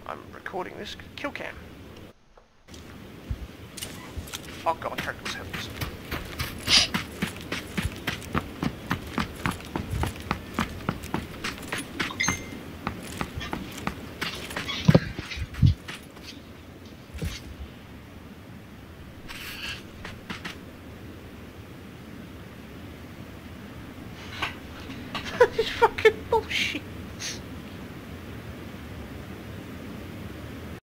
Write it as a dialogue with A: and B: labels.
A: I'm recording this kill cam. Oh god, characters heavens.